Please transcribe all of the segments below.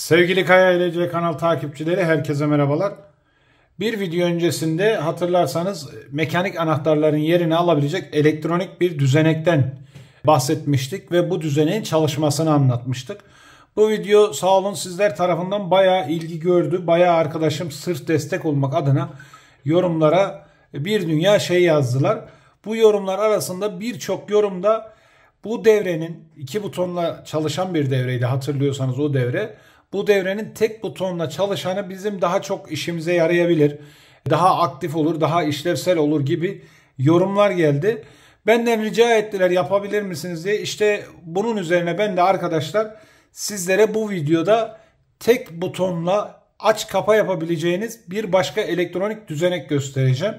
Sevgili Kaya İlece kanal takipçileri herkese merhabalar. Bir video öncesinde hatırlarsanız mekanik anahtarların yerini alabilecek elektronik bir düzenekten bahsetmiştik ve bu düzeneğin çalışmasını anlatmıştık. Bu video sağ olun sizler tarafından bayağı ilgi gördü. Bayağı arkadaşım sırf destek olmak adına yorumlara bir dünya şey yazdılar. Bu yorumlar arasında birçok yorumda bu devrenin 2 butonla çalışan bir devreydi, hatırlıyorsanız o devre. Bu devrenin tek butonla çalışanı bizim daha çok işimize yarayabilir, daha aktif olur, daha işlevsel olur gibi yorumlar geldi. Benden rica ettiler yapabilir misiniz diye. İşte bunun üzerine ben de arkadaşlar sizlere bu videoda tek butonla aç kapa yapabileceğiniz bir başka elektronik düzenek göstereceğim.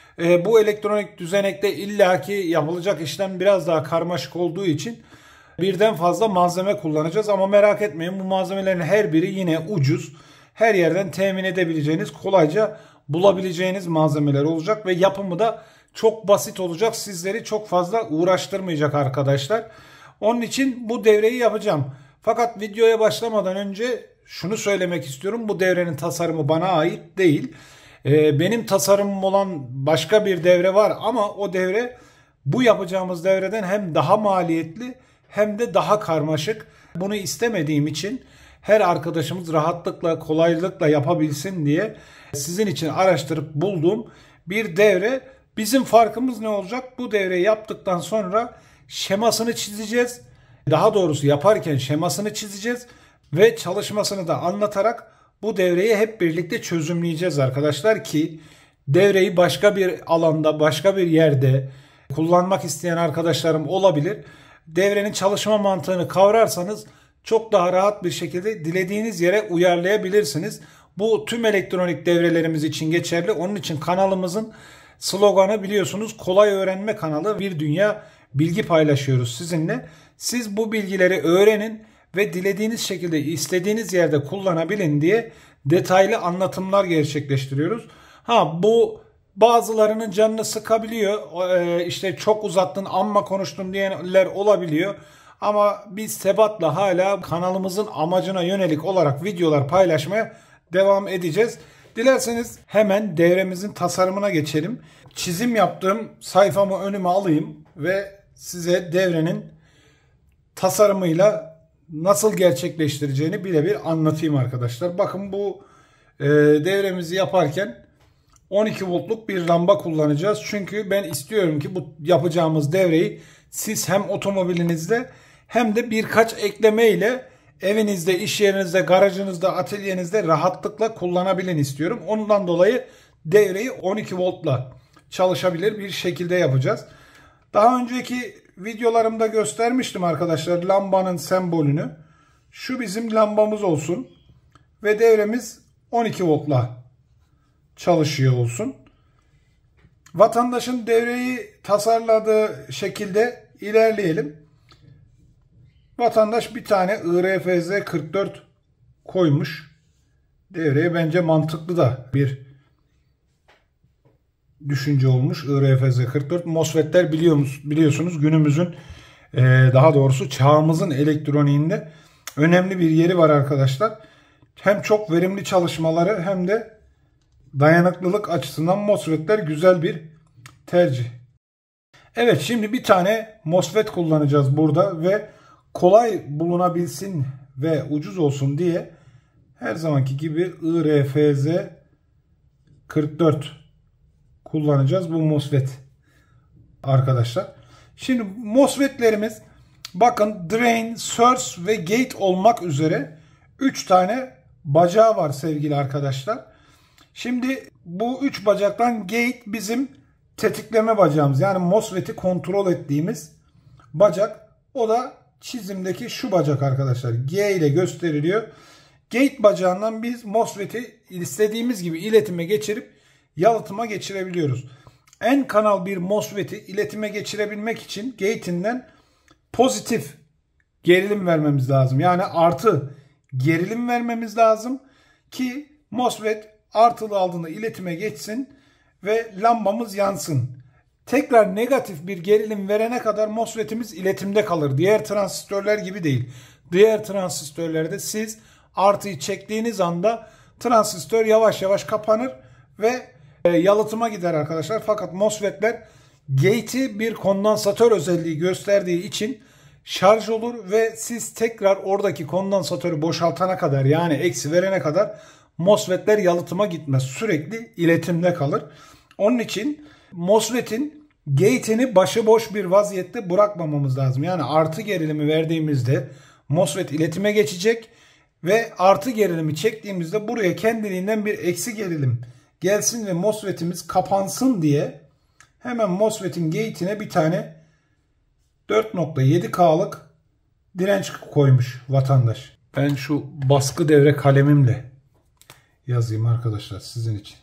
Bu elektronik düzenekte illaki yapılacak işlem biraz daha karmaşık olduğu için birden fazla malzeme kullanacağız. Ama merak etmeyin, bu malzemelerin her biri yine ucuz. Her yerden temin edebileceğiniz, kolayca bulabileceğiniz malzemeler olacak ve yapımı da çok basit olacak. Sizleri çok fazla uğraştırmayacak arkadaşlar. Onun için bu devreyi yapacağım. Fakat videoya başlamadan önce şunu söylemek istiyorum. Bu devrenin tasarımı bana ait değil. Benim tasarımım olan başka bir devre var ama o devre bu yapacağımız devreden hem daha maliyetli hem de daha karmaşık. Bunu istemediğim için her arkadaşımız rahatlıkla, kolaylıkla yapabilsin diye sizin için araştırıp bulduğum bir devre. Bizim farkımız ne olacak? Bu devreyi yaptıktan sonra şemasını çizeceğiz. Daha doğrusu yaparken şemasını çizeceğiz ve çalışmasını da anlatarak bu devreyi hep birlikte çözümleyeceğiz arkadaşlar ki devreyi başka bir alanda, başka bir yerde kullanmak isteyen arkadaşlarım olabilir. Devrenin çalışma mantığını kavrarsanız çok daha rahat bir şekilde dilediğiniz yere uyarlayabilirsiniz. Bu tüm elektronik devrelerimiz için geçerli. Onun için kanalımızın sloganı biliyorsunuz, kolay öğrenme kanalı, bir dünya bilgi paylaşıyoruz sizinle. Siz bu bilgileri öğrenin ve dilediğiniz şekilde istediğiniz yerde kullanabilin diye detaylı anlatımlar gerçekleştiriyoruz. Bu bazılarının canını sıkabiliyor. İşte çok uzattın, amma konuştun diyenler olabiliyor. Ama biz sebatla hala kanalımızın amacına yönelik olarak videolar paylaşmaya devam edeceğiz. Dilerseniz hemen devremizin tasarımına geçelim. Çizim yaptığım sayfamı önüme alayım ve size devrenin tasarımıyla nasıl gerçekleştireceğini birebir anlatayım arkadaşlar. Bakın bu devremizi yaparken 12 voltluk bir lamba kullanacağız. Çünkü ben istiyorum ki bu yapacağımız devreyi siz hem otomobilinizde hem de birkaç ekleme ile evinizde, iş yerinizde, garajınızda, atölyenizde rahatlıkla kullanabilin istiyorum. Ondan dolayı devreyi 12 voltla çalışabilir bir şekilde yapacağız. Daha önceki videolarımda göstermiştim arkadaşlar lambanın sembolünü. Şu bizim lambamız olsun ve devremiz 12 voltla çalışıyor olsun. Vatandaşın devreyi tasarladığı şekilde ilerleyelim. Vatandaş bir tane IRFZ 44 koymuş. Devreye bence mantıklı da bir düşünce olmuş. IRFZ 44 MOSFET'ler biliyorsunuz günümüzün daha doğrusu çağımızın elektroniğinde önemli bir yeri var arkadaşlar. Hem çok verimli çalışmaları hem de dayanıklılık açısından MOSFET'ler güzel bir tercih. Evet, şimdi bir tane MOSFET kullanacağız burada ve kolay bulunabilsin ve ucuz olsun diye her zamanki gibi IRFZ 44 kullanacağız bu MOSFET arkadaşlar. Şimdi MOSFET'lerimiz bakın drain, source ve gate olmak üzere 3 tane bacağı var sevgili arkadaşlar. Şimdi bu 3 bacaktan gate bizim tetikleme bacağımız, yani MOSFET'i kontrol ettiğimiz bacak. O da çizimdeki şu bacak arkadaşlar. G ile gösteriliyor. Gate bacağından biz MOSFET'i istediğimiz gibi iletime geçirip yalıtıma geçirebiliyoruz. En kanal bir MOSFET'i iletime geçirebilmek için gate'inden pozitif gerilim vermemiz lazım. Yani artı gerilim vermemiz lazım ki MOSFET artılı aldığında iletime geçsin ve lambamız yansın. Tekrar negatif bir gerilim verene kadar MOSFET'imiz iletimde kalır. Diğer transistörler gibi değil. Diğer transistörlerde siz artıyı çektiğiniz anda transistör yavaş yavaş kapanır ve yalıtıma gider arkadaşlar. Fakat MOSFET'ler gate'i bir kondansatör özelliği gösterdiği için şarj olur ve siz tekrar oradaki kondansatörü boşaltana kadar, yani eksi verene kadar MOSFET'ler yalıtıma gitmez. Sürekli iletimde kalır. Onun için MOSFET'in gate'ini başıboş bir vaziyette bırakmamamız lazım. Yani artı gerilimi verdiğimizde MOSFET iletime geçecek ve artı gerilimi çektiğimizde buraya kendiliğinden bir eksi gerilim gelsin ve MOSFET'imiz kapansın diye hemen MOSFET'in gate'ine bir tane 4.7K'lık direnç koymuş vatandaş. Ben şu baskı devre kalemimle yazayım arkadaşlar sizin için.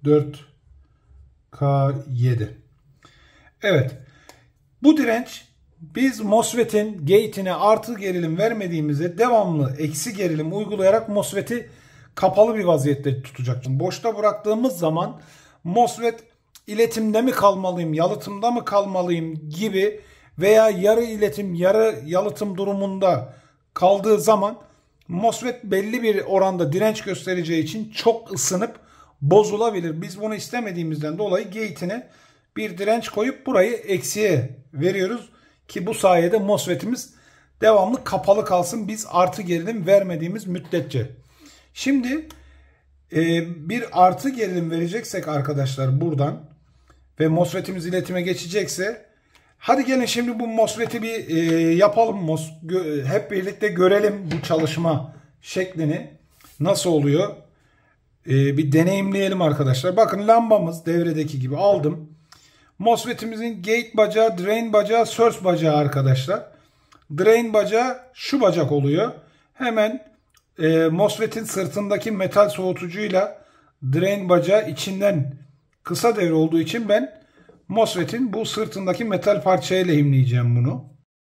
4K7. Evet. Bu direnç biz MOSFET'in gate'ine artı gerilim vermediğimizde devamlı eksi gerilim uygulayarak MOSFET'i kapalı bir vaziyette tutacak. Boşta bıraktığımız zaman MOSFET iletimde mi kalmalıyım, yalıtımda mı kalmalıyım gibi veya yarı iletim, yarı yalıtım durumunda kaldığı zaman MOSFET belli bir oranda direnç göstereceği için çok ısınıp bozulabilir. Biz bunu istemediğimizden dolayı gate'ine bir direnç koyup burayı eksiye veriyoruz ki bu sayede MOSFET'imiz devamlı kapalı kalsın biz artı gerilim vermediğimiz müddetçe. Şimdi bir artı gerilim vereceksek arkadaşlar buradan ve MOSFET'imiz iletime geçecekse, hadi gelin şimdi bu MOSFET'i bir yapalım. Hep birlikte görelim bu çalışma şeklini nasıl oluyor. Bir deneyimleyelim arkadaşlar. Bakın lambamız devredeki gibi aldım. MOSFET'imizin gate bacağı, drain bacağı, source bacağı arkadaşlar. Drain bacağı şu bacak oluyor. Hemen MOSFET'in sırtındaki metal soğutucuyla drain bacağı içinden kısa devre olduğu için ben MOSFET'in bu sırtındaki metal parçaya lehimleyeceğim bunu.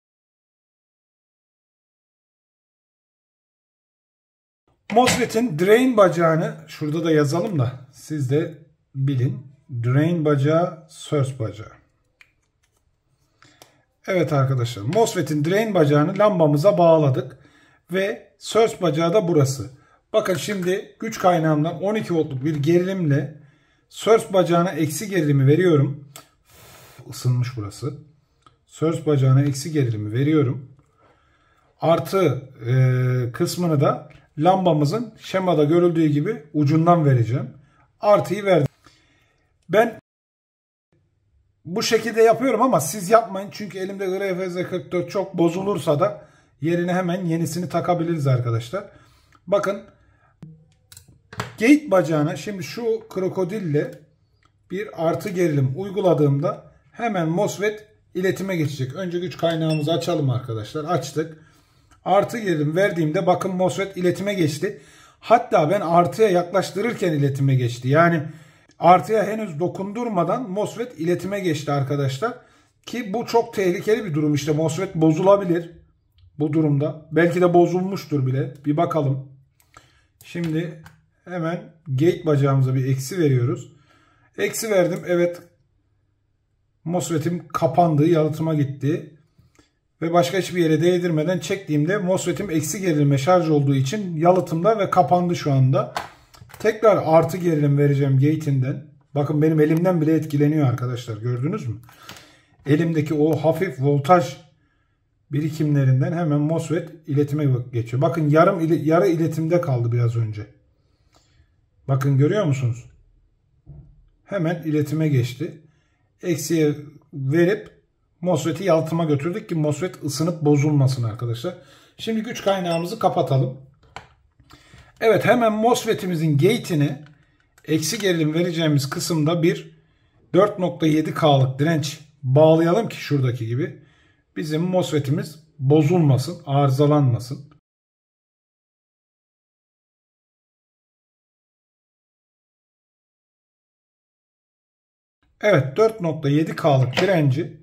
MOSFET'in drain bacağını şurada da yazalım da siz de bilin. Drain bacağı, source bacağı. Evet arkadaşlar, MOSFET'in drain bacağını lambamıza bağladık ve source bacağı da burası. Bakın şimdi güç kaynağımdan 12 voltluk bir gerilimle source bacağına eksi gerilimi veriyorum. Isınmış burası. Source bacağına eksi gerilimi veriyorum. Artı kısmını da lambamızın şemada görüldüğü gibi ucundan vereceğim. Artıyı verdim. Ben bu şekilde yapıyorum ama siz yapmayın. Çünkü elimde RFZ44 çok bozulursa da yerine hemen yenisini takabiliriz arkadaşlar. Bakın gate bacağına şimdi şu krokodille bir artı gerilim uyguladığımda hemen MOSFET iletime geçecek. Önce güç kaynağımızı açalım arkadaşlar. Açtık. Artı gerilim verdiğimde bakın MOSFET iletime geçti. Hatta ben artıya yaklaştırırken iletime geçti. Yani artıya henüz dokundurmadan MOSFET iletime geçti arkadaşlar. Ki bu çok tehlikeli bir durum. İşte MOSFET bozulabilir bu durumda. Belki de bozulmuştur bile. Bir bakalım. Şimdi hemen gate bacağımıza bir eksi veriyoruz. Eksi verdim. Evet. MOSFET'im kapandı. Yalıtıma gitti. Ve başka hiçbir yere değdirmeden çektiğimde MOSFET'im eksi gerilime şarj olduğu için yalıtımda ve kapandı şu anda. Tekrar artı gerilim vereceğim gate'inden. Bakın benim elimden bile etkileniyor arkadaşlar. Gördünüz mü? Elimdeki o hafif voltaj birikimlerinden hemen MOSFET iletime geçiyor. Bakın yarı iletimde kaldı biraz önce. Bakın görüyor musunuz? Hemen iletime geçti. Eksiye verip MOSFET'i yalıtıma götürdük ki MOSFET ısınıp bozulmasın arkadaşlar. Şimdi güç kaynağımızı kapatalım. Evet, hemen MOSFET'imizin gate'ine eksi gerilim vereceğimiz kısımda bir 4.7K'lık direnç bağlayalım ki şuradaki gibi bizim MOSFET'imiz bozulmasın, arızalanmasın. Evet, 4.7K'lık direnci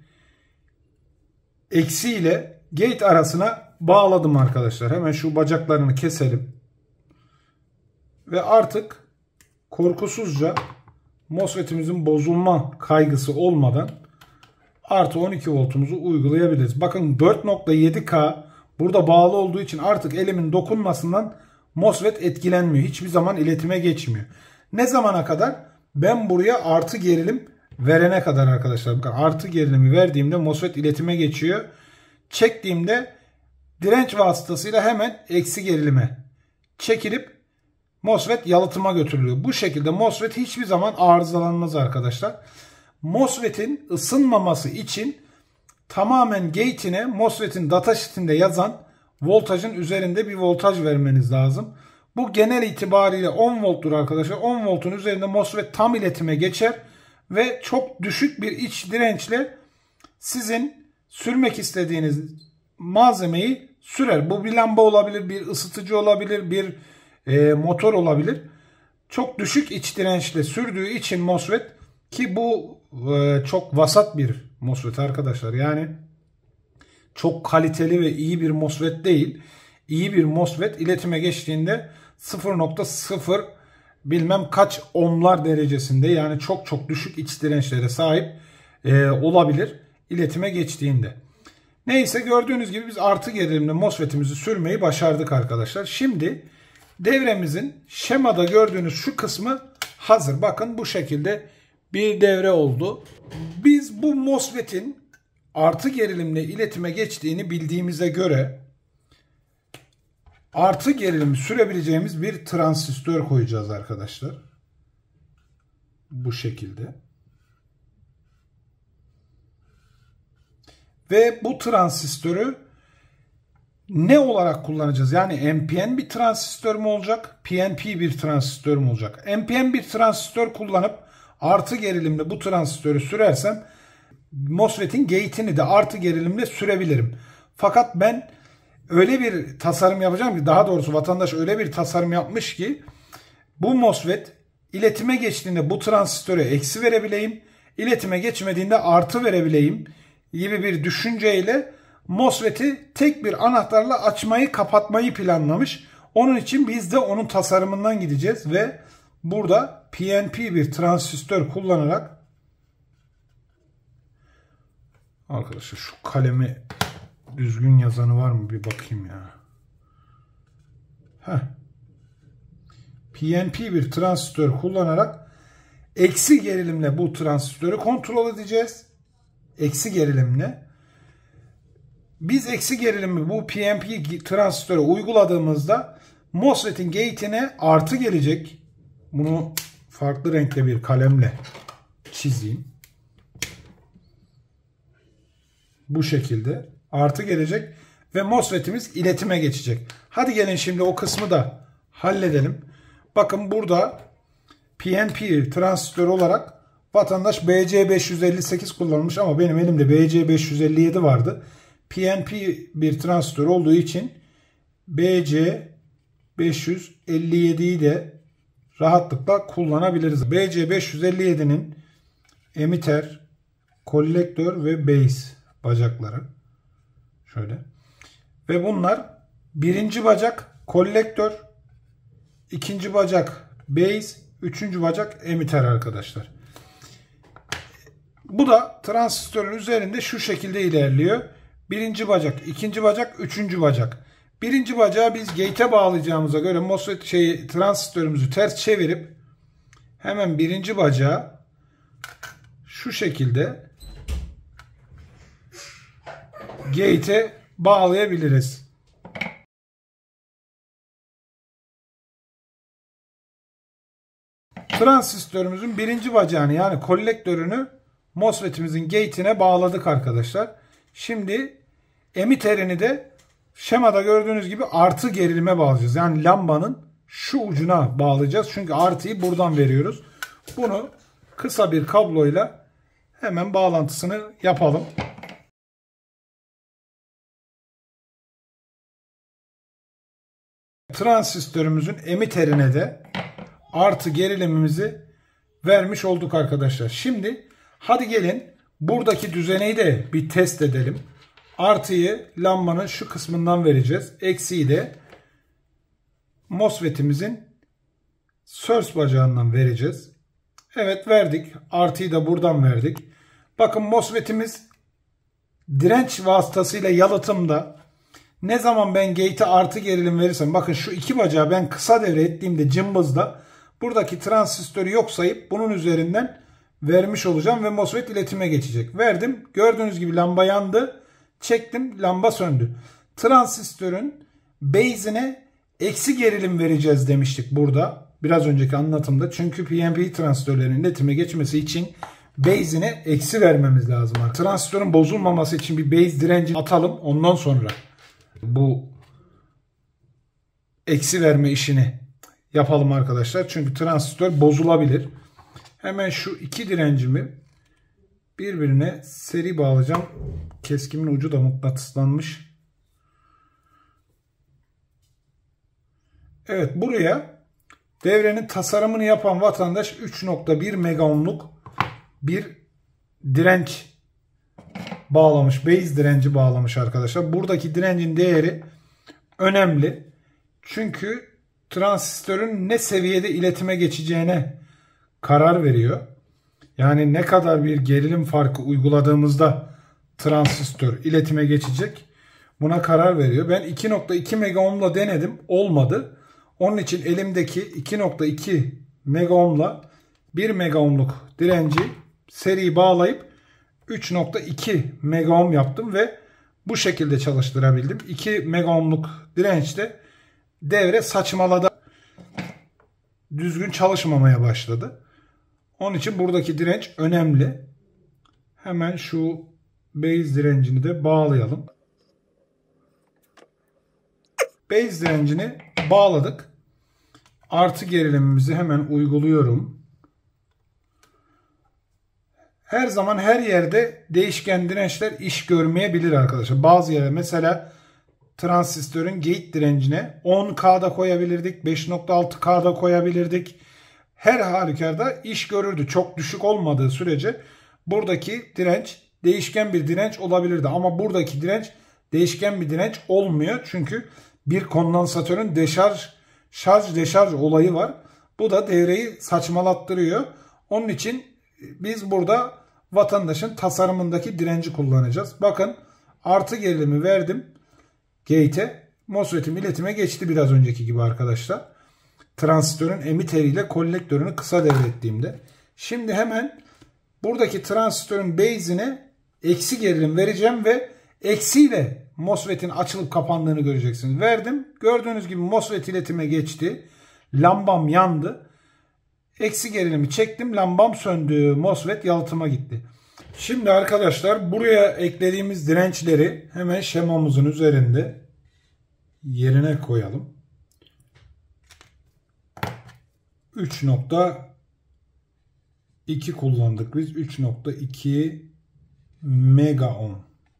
eksi ile gate arasına bağladım arkadaşlar. Hemen şu bacaklarını keselim. Ve artık korkusuzca MOSFET'imizin bozulma kaygısı olmadan artı 12 voltumuzu uygulayabiliriz. Bakın 4.7K burada bağlı olduğu için artık elimin dokunmasından MOSFET etkilenmiyor. Hiçbir zaman iletime geçmiyor. Ne zamana kadar? Ben buraya artı gerilim verene kadar arkadaşlar. Bakın artı gerilimi verdiğimde MOSFET iletime geçiyor. Çektiğimde direnç vasıtasıyla hemen eksi gerilime çekilip MOSFET yalıtıma götürülüyor. Bu şekilde MOSFET hiçbir zaman arızalanmaz arkadaşlar. MOSFET'in ısınmaması için tamamen gate'ine MOSFET'in datasheet'inde yazan voltajın üzerinde bir voltaj vermeniz lazım. Bu genel itibariyle 10 volttur arkadaşlar. 10 voltun üzerinde MOSFET tam iletime geçer ve çok düşük bir iç dirençle sizin sürmek istediğiniz malzemeyi sürer. Bu bir lamba olabilir, bir ısıtıcı olabilir, bir motor olabilir. Çok düşük iç dirençle sürdüğü için MOSFET, ki bu çok vasat bir MOSFET arkadaşlar. Yani çok kaliteli ve iyi bir MOSFET değil. İyi bir MOSFET iletime geçtiğinde 0.0 bilmem kaç ohmlar derecesinde, yani çok çok düşük iç dirençlere sahip olabilir iletime geçtiğinde. Neyse, gördüğünüz gibi biz artı gerilimle MOSFET'imizi sürmeyi başardık arkadaşlar. Şimdi devremizin şemada gördüğünüz şu kısmı hazır. Bakın bu şekilde bir devre oldu. Biz bu MOSFET'in artı gerilimle iletime geçtiğini bildiğimize göre artı gerilimi sürebileceğimiz bir transistör koyacağız arkadaşlar. Bu şekilde. Ve bu transistörü ne olarak kullanacağız? Yani NPN bir transistör mü olacak? PNP bir transistör mü olacak? NPN bir transistör kullanıp artı gerilimle bu transistörü sürersem MOSFET'in gate'ini de artı gerilimle sürebilirim. Fakat ben öyle bir tasarım yapacağım ki, daha doğrusu vatandaş öyle bir tasarım yapmış ki bu MOSFET iletime geçtiğinde bu transistöre eksi verebileyim, iletime geçmediğinde artı verebileyim gibi bir düşünceyle MOSFET'i tek bir anahtarla açmayı kapatmayı planlamış. Onun için biz de onun tasarımından gideceğiz ve burada PNP bir transistör kullanarak, arkadaşlar şu kalemi düzgün yazanı var mı bir bakayım ya. PNP bir transistör kullanarak eksi gerilimle bu transistörü kontrol edeceğiz. Eksi gerilimle. Biz eksi gerilimi bu PNP transistöre uyguladığımızda MOSFET'in gate'ine artı gelecek. Bunu farklı renkte bir kalemle çizeyim. Bu şekilde artı gelecek ve MOSFET'imiz iletime geçecek. Hadi gelin şimdi o kısmı da halledelim. Bakın burada PNP transistör olarak vatandaş BC558 kullanmış ama benim elimde BC557 vardı. PNP bir transistör olduğu için BC557'yi de rahatlıkla kullanabiliriz. BC557'nin emitter, kolektör ve base bacakları şöyle. Ve bunlar birinci bacak kolektör, ikinci bacak base, üçüncü bacak emitter arkadaşlar. Bu da transistörün üzerinde şu şekilde ilerliyor. Birinci bacak, ikinci bacak, üçüncü bacak. Birinci bacağı biz gate'e bağlayacağımıza göre MOSFET transistörümüzü ters çevirip hemen birinci bacağı şu şekilde gate'e bağlayabiliriz. Transistörümüzün birinci bacağını, yani kolektörünü MOSFET'imizin gate'ine bağladık arkadaşlar. Şimdi emitterini de şemada gördüğünüz gibi artı gerilime bağlayacağız. Yani lambanın şu ucuna bağlayacağız. Çünkü artıyı buradan veriyoruz. Bunu kısa bir kabloyla hemen bağlantısını yapalım. Transistörümüzün emitterine de artı gerilimimizi vermiş olduk arkadaşlar. Şimdi hadi gelin buradaki düzeneyi de bir test edelim. Artıyı lambanın şu kısmından vereceğiz. Eksiyi de MOSFET'imizin source bacağından vereceğiz. Evet, verdik. Artıyı da buradan verdik. Bakın MOSFET'imiz direnç vasıtasıyla yalıtımda. Ne zaman ben gate'e artı gerilim verirsem, bakın şu iki bacağı ben kısa devre ettiğimde cımbızla buradaki transistörü yok sayıp bunun üzerinden vermiş olacağım ve MOSFET iletime geçecek. Verdim. Gördüğünüz gibi lamba yandı. Çektim. Lamba söndü. Transistörün base'ine eksi gerilim vereceğiz demiştik burada. Biraz önceki anlatımda. Çünkü PNP transistörlerin iletime geçmesi için base'ine eksi vermemiz lazım. Transistörün bozulmaması için bir base direnci atalım. Ondan sonra bu eksi verme işini yapalım arkadaşlar. Çünkü transistör bozulabilir. Hemen şu iki direncimi birbirine seri bağlayacağım. Keskimin ucu da mıknatıslanmış. Evet, buraya devrenin tasarımını yapan vatandaş 3.1 mega ohmluk bir direnç bağlamış. Base direnci bağlamış arkadaşlar. Buradaki direncin değeri önemli. Çünkü transistörün ne seviyede iletime geçeceğine karar veriyor. Yani ne kadar bir gerilim farkı uyguladığımızda transistör iletime geçecek, buna karar veriyor. Ben 2.2 mega ohm'la denedim. Olmadı. Onun için elimdeki 2.2 mega ohm'la 1 mega ohm'luk direnci seri bağlayıp 3.2 mega ohm yaptım ve bu şekilde çalıştırabildim. 2 mega ohm'luk dirençte devre saçmaladı. Düzgün çalışmamaya başladı. Onun için buradaki direnç önemli. Hemen şu base direncini de bağlayalım. Base direncini bağladık. Artı gerilimimizi hemen uyguluyorum. Her zaman her yerde değişken dirençler iş görmeyebilir arkadaşlar. Bazı yere mesela transistörün gate direncine 10K'da koyabilirdik. 5.6K'da koyabilirdik. Her halükarda iş görürdü. Çok düşük olmadığı sürece buradaki direnç değişken bir direnç olabilirdi. Ama buradaki direnç değişken bir direnç olmuyor. Çünkü bir kondansatörün şarj deşarj olayı var. Bu da devreyi saçmalattırıyor. Onun için biz burada vatandaşın tasarımındaki direnci kullanacağız. Bakın, artı gerilimi verdim gate'e. MOSFET'im iletime geçti biraz önceki gibi arkadaşlar. Transistörün emiteriyle kolektörünü kısa devrettiğimde. Şimdi hemen buradaki transistörün base'ine eksi gerilim vereceğim ve eksiyle MOSFET'in açılıp kapandığını göreceksiniz. Verdim. Gördüğünüz gibi MOSFET iletime geçti. Lambam yandı. Eksi gerilimi çektim. Lambam söndü. MOSFET yalıtıma gitti. Şimdi arkadaşlar buraya eklediğimiz dirençleri hemen şemamızın üzerinde yerine koyalım. 3.2 kullandık biz. 3.2 mega ohm.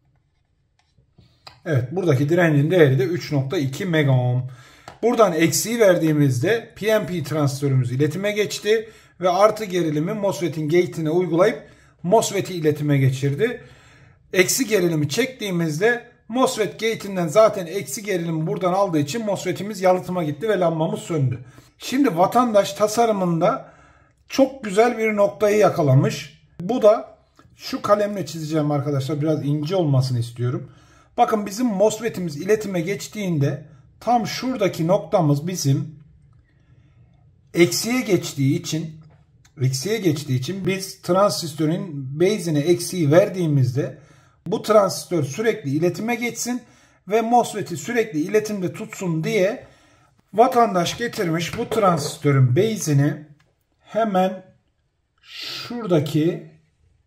Evet, buradaki direncin değeri de 3.2 mega ohm. Buradan eksiği verdiğimizde PNP transistörümüz iletime geçti ve artı gerilimi MOSFET'in gate'ine uygulayıp MOSFET'i iletime geçirdi. Eksi gerilimi çektiğimizde MOSFET gate'inden zaten eksi gerilimi buradan aldığı için MOSFET'imiz yalıtıma gitti ve lambamız söndü. Şimdi vatandaş tasarımında çok güzel bir noktayı yakalamış. Bu da şu kalemle çizeceğim arkadaşlar. Biraz ince olmasını istiyorum. Bakın, bizim MOSFET'imiz iletime geçtiğinde tam şuradaki noktamız bizim eksiye geçtiği için biz transistörün base'ine eksiği verdiğimizde bu transistör sürekli iletime geçsin ve MOSFET'i sürekli iletimde tutsun diye vatandaş getirmiş bu transistörün base'ini hemen şuradaki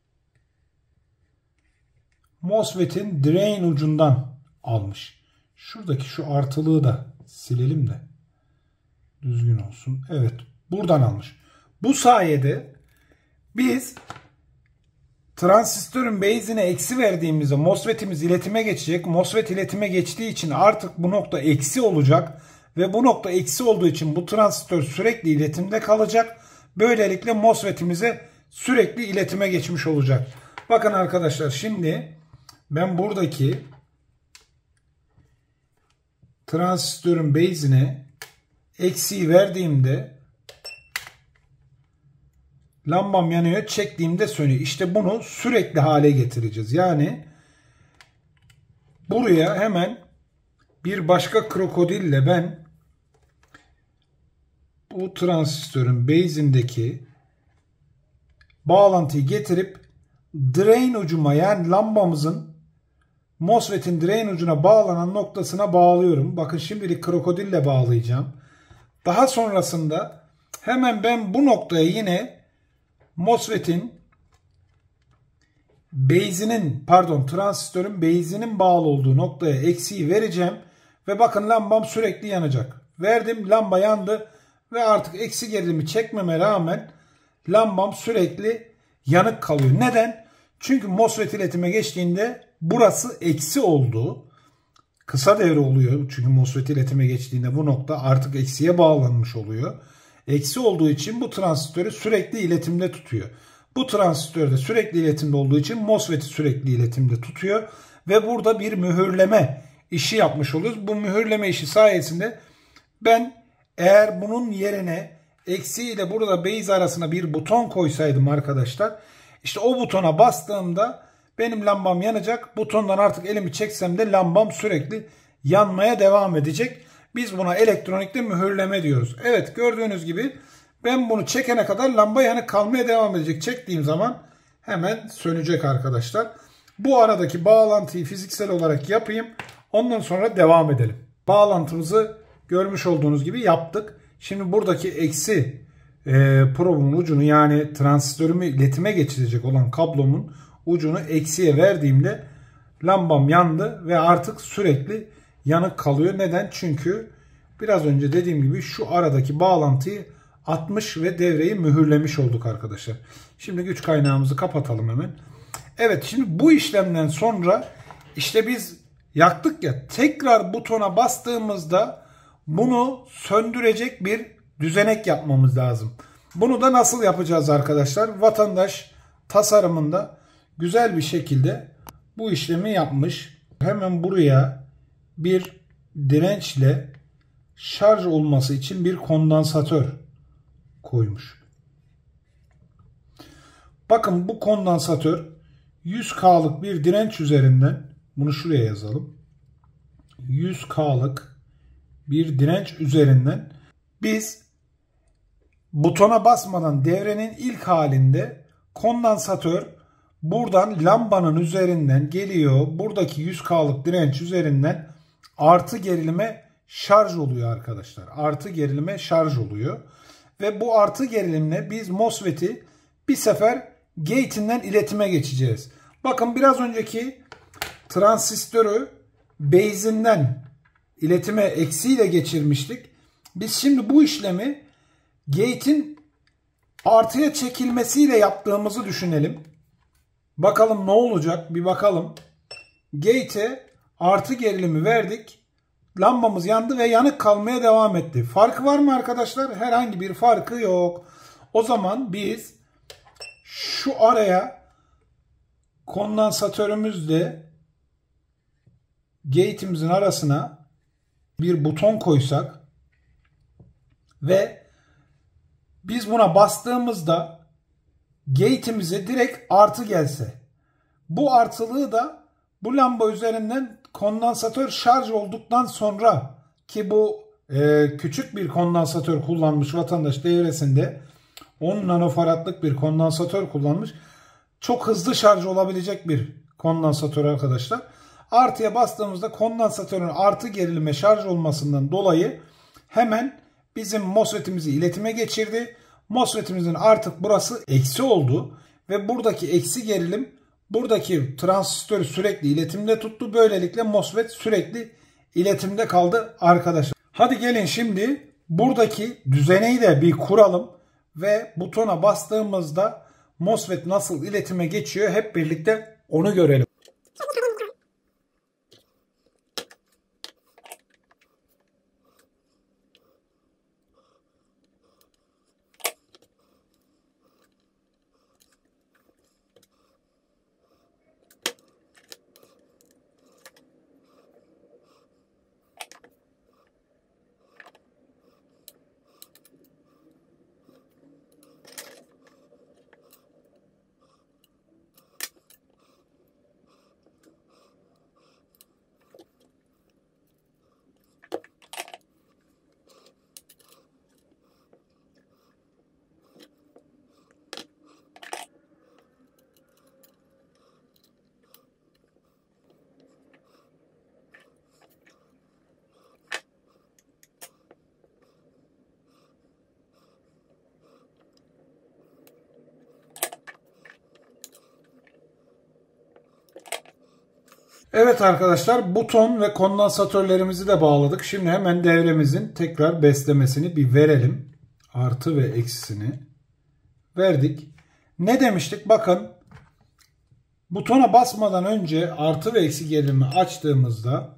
MOSFET'in drain ucundan almış. Şuradaki şu artılığı da silelim de düzgün olsun. Evet, buradan almış. Bu sayede biz transistörün base'ine eksi verdiğimizde MOSFET'imiz iletime geçecek. MOSFET iletime geçtiği için artık bu nokta eksi olacak. Ve bu nokta eksi olduğu için bu transistör sürekli iletimde kalacak. Böylelikle MOSFET'imize sürekli iletime geçmiş olacak. Bakın arkadaşlar, şimdi ben buradaki transistörün base'ine eksiği verdiğimde lambam yanıyor. Çektiğimde sönüyor. İşte bunu sürekli hale getireceğiz. Yani buraya hemen bir başka krokodille ben bu transistörün base'indeki bağlantıyı getirip drain ucuma, yani lambamızın MOSFET'in drain ucuna bağlanan noktasına bağlıyorum. Bakın şimdilik krokodille bağlayacağım. Daha sonrasında hemen ben bu noktaya yine MOSFET'in transistörün base'inin bağlı olduğu noktaya eksiği vereceğim. Ve bakın lambam sürekli yanacak. Verdim, lamba yandı ve artık eksi gerilimi çekmeme rağmen lambam sürekli yanık kalıyor. Neden? Çünkü MOSFET iletime geçtiğinde burası eksi oldu. Kısa devre oluyor. Çünkü MOSFET iletime geçtiğinde bu nokta artık eksiye bağlanmış oluyor. Eksi olduğu için bu transistörü sürekli iletimde tutuyor. Bu transistör de sürekli iletimde olduğu için MOSFET'i sürekli iletimde tutuyor. Ve burada bir mühürleme işi yapmış oluyoruz. Bu mühürleme işi sayesinde ben eğer bunun yerine eksi ile burada base arasına bir buton koysaydım arkadaşlar, işte o butona bastığımda benim lambam yanacak. Butondan artık elimi çeksem de lambam sürekli yanmaya devam edecek. Biz buna elektronikte mühürleme diyoruz. Evet, gördüğünüz gibi ben bunu çekene kadar lamba yanık kalmaya devam edecek. Çektiğim zaman hemen sönecek arkadaşlar. Bu aradaki bağlantıyı fiziksel olarak yapayım. Ondan sonra devam edelim. Bağlantımızı görmüş olduğunuz gibi yaptık. Şimdi buradaki eksi probumun ucunu, yani transistörümü iletime geçirecek olan kablomun ucunu eksiye verdiğimde lambam yandı ve artık sürekli yanık kalıyor. Neden? Çünkü biraz önce dediğim gibi şu aradaki bağlantıyı atmış ve devreyi mühürlemiş olduk arkadaşlar. Şimdi güç kaynağımızı kapatalım hemen. Evet, şimdi bu işlemden sonra işte biz yaktık ya, tekrar butona bastığımızda bunu söndürecek bir düzenek yapmamız lazım. Bunu da nasıl yapacağız arkadaşlar? Vatandaş tasarımında güzel bir şekilde bu işlemi yapmış. Hemen buraya bir dirençle şarj olması için bir kondansatör koymuş. Bakın bu kondansatör 100K'lık bir direnç üzerinden, bunu şuraya yazalım, 100K'lık bir direnç üzerinden biz butona basmadan devrenin ilk halinde kondansatör buradan lambanın üzerinden geliyor. Buradaki 100K'lık direnç üzerinden artı gerilime şarj oluyor arkadaşlar. Artı gerilime şarj oluyor. Ve bu artı gerilimle biz MOSFET'i bir sefer gate'inden iletime geçeceğiz. Bakın biraz önceki transistörü base'inden iletime eksiyle geçirmiştik. Biz şimdi bu işlemi gate'in artıya çekilmesiyle yaptığımızı düşünelim. Bakalım ne olacak? Bir bakalım. Gate'e artı gerilimi verdik. Lambamız yandı ve yanık kalmaya devam etti. Farkı var mı arkadaşlar? Herhangi bir farkı yok. O zaman biz şu araya kondansatörümüzle gate'imizin arasına bir buton koysak ve biz buna bastığımızda gate'imize direkt artı gelse, bu artılığı da bu lamba üzerinden kondansatör şarj olduktan sonra, ki bu küçük bir kondansatör kullanmış vatandaş devresinde, 10 nanofaradlık bir kondansatör kullanmış. Çok hızlı şarj olabilecek bir kondansatör arkadaşlar. Artıya bastığımızda kondansatörün artı gerilime şarj olmasından dolayı hemen bizim MOSFET'imizi iletime geçirdi. MOSFET'imizin artık burası eksi oldu ve buradaki eksi gerilim buradaki transistörü sürekli iletimde tuttu. Böylelikle MOSFET sürekli iletimde kaldı arkadaşlar. Hadi gelin şimdi buradaki düzeneyi de bir kuralım ve butona bastığımızda MOSFET nasıl iletime geçiyor hep birlikte onu görelim. Evet arkadaşlar, buton ve kondansatörlerimizi de bağladık. Şimdi hemen devremizin tekrar beslemesini bir verelim. Artı ve eksisini verdik. Ne demiştik? Bakın, butona basmadan önce artı ve eksi gerilimi açtığımızda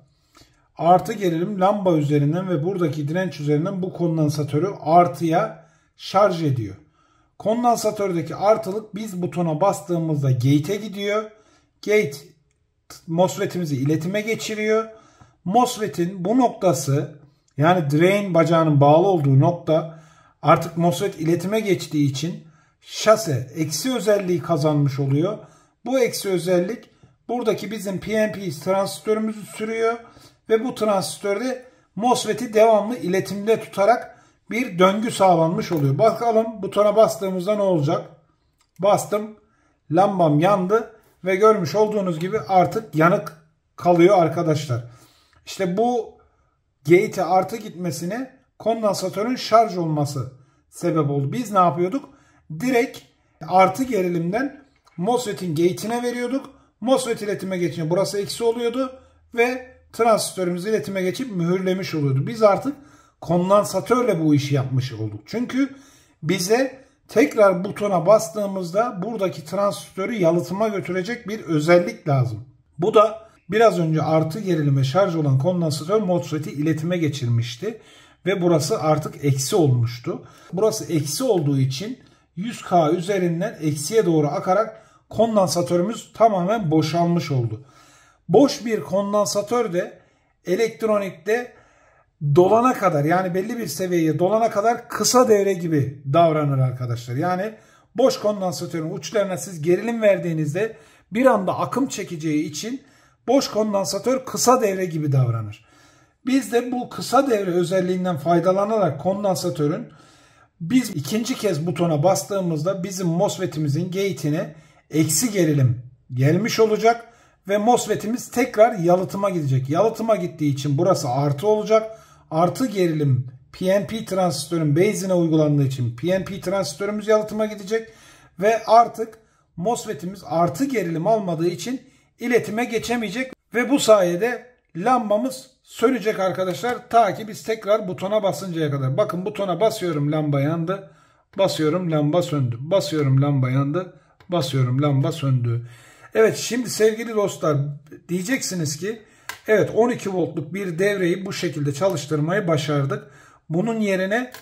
artı gerilim lamba üzerinden ve buradaki direnç üzerinden bu kondansatörü artıya şarj ediyor. Kondansatördeki artılık biz butona bastığımızda gate'e gidiyor. Gate MOSFET'imizi iletime geçiriyor. MOSFET'in bu noktası, yani drain bacağının bağlı olduğu nokta, artık MOSFET iletime geçtiği için şase eksi özelliği kazanmış oluyor. Bu eksi özellik buradaki bizim PNP transistörümüzü sürüyor ve bu transistörde MOSFET'i devamlı iletimde tutarak bir döngü sağlanmış oluyor. Bakalım butona bastığımızda ne olacak? Bastım, lambam yandı ve görmüş olduğunuz gibi artık yanık kalıyor arkadaşlar. İşte bu gate'e artı gitmesine kondansatörün şarj olması sebep oldu. Biz ne yapıyorduk? Direkt artı gerilimden MOSFET'in gate'ine veriyorduk. MOSFET iletime geçince burası eksi oluyordu ve transistörümüz iletime geçip mühürlemiş oluyordu. Biz artık kondansatörle bu işi yapmış olduk. Çünkü bize tekrar butona bastığımızda buradaki transistörü yalıtıma götürecek bir özellik lazım. Bu da biraz önce artı gerilime şarj olan kondansatör MOSFET'i iletime geçirmişti. Ve burası artık eksi olmuştu. Burası eksi olduğu için 100K üzerinden eksiye doğru akarak kondansatörümüz tamamen boşalmış oldu. Boş bir kondansatör de elektronikte dolana kadar, yani belli bir seviyeye dolana kadar kısa devre gibi davranır arkadaşlar. Yani boş kondansatörün uçlarına siz gerilim verdiğinizde bir anda akım çekeceği için boş kondansatör kısa devre gibi davranır. Biz de bu kısa devre özelliğinden faydalanarak kondansatörün biz ikinci kez butona bastığımızda bizim MOSFET'imizin gate'ine eksi gerilim gelmiş olacak ve MOSFET'imiz tekrar yalıtıma gidecek. Yalıtıma gittiği için burası artı olacak. Artı gerilim PNP transistörün base'ine uygulandığı için PNP transistörümüz yalıtıma gidecek ve artık MOSFET'imiz artı gerilim almadığı için iletime geçemeyecek ve bu sayede lambamız sönecek arkadaşlar, ta ki biz tekrar butona basıncaya kadar. Bakın, butona basıyorum, lamba yandı. Basıyorum, lamba söndü. Basıyorum, lamba yandı. Basıyorum, lamba söndü. Evet, şimdi sevgili dostlar, diyeceksiniz ki evet, 12 voltluk bir devreyi bu şekilde çalıştırmayı başardık. Bunun yerine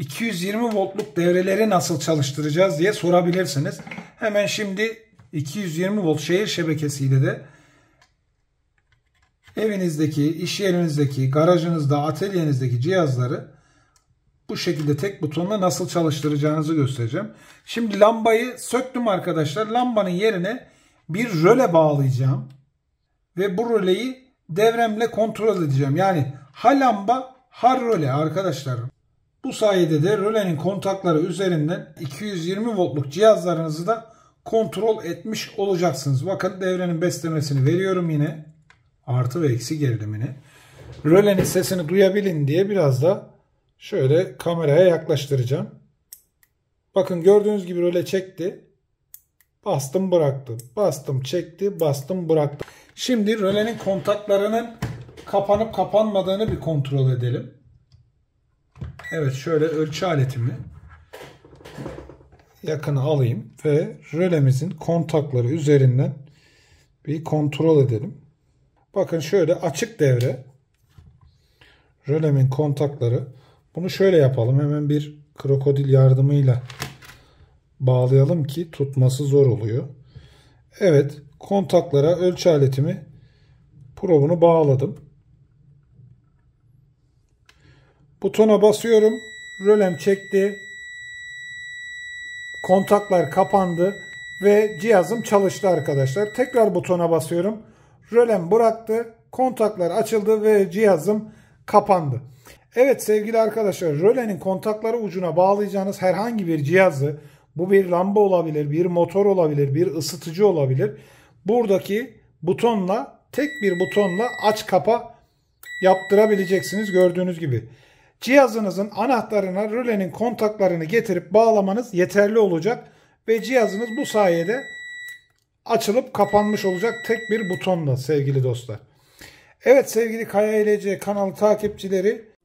220 voltluk devreleri nasıl çalıştıracağız diye sorabilirsiniz. Hemen şimdi 220 volt şehir şebekesiyle de evinizdeki, iş yerinizdeki, garajınızda, atölyenizdeki cihazları bu şekilde tek butonla nasıl çalıştıracağınızı göstereceğim. Şimdi lambayı söktüm arkadaşlar. Lambanın yerine bir röle bağlayacağım. Ve bu röleyi devremle kontrol edeceğim. Yani ha lamba ha röle arkadaşlar. Bu sayede de rölenin kontakları üzerinden 220 voltluk cihazlarınızı da kontrol etmiş olacaksınız. Bakın, devrenin beslemesini veriyorum yine. Artı ve eksi gerilimini. Rölenin sesini duyabilin diye biraz da şöyle kameraya yaklaştıracağım. Bakın, gördüğünüz gibi röle çekti. Bastım, bıraktı. Bastım, çekti. Bastım, bıraktı. Şimdi rölenin kontaklarının kapanıp kapanmadığını bir kontrol edelim. Evet, şöyle ölçü aletimi yakına alayım ve rölemizin kontakları üzerinden bir kontrol edelim. Bakın, şöyle açık devre. Rölemin kontakları. Bunu şöyle yapalım. Hemen bir krokodil yardımıyla bağlayalım ki tutması zor oluyor. Evet, kontaklara ölçü aletimi, probunu bağladım. Butona basıyorum. Rölem çekti. Kontaklar kapandı ve cihazım çalıştı arkadaşlar. Tekrar butona basıyorum. Rölem bıraktı. Kontaklar açıldı ve cihazım kapandı. Evet sevgili arkadaşlar, rölenin kontakları ucuna bağlayacağınız herhangi bir cihazı, bu bir lamba olabilir, bir motor olabilir, bir ısıtıcı olabilir. Buradaki butonla, tek bir butonla aç kapa yaptırabileceksiniz gördüğünüz gibi. Cihazınızın anahtarına rölenin kontaklarını getirip bağlamanız yeterli olacak ve cihazınız bu sayede açılıp kapanmış olacak tek bir butonla sevgili dostlar. Evet sevgili Kaya İlece kanalı takipçileri,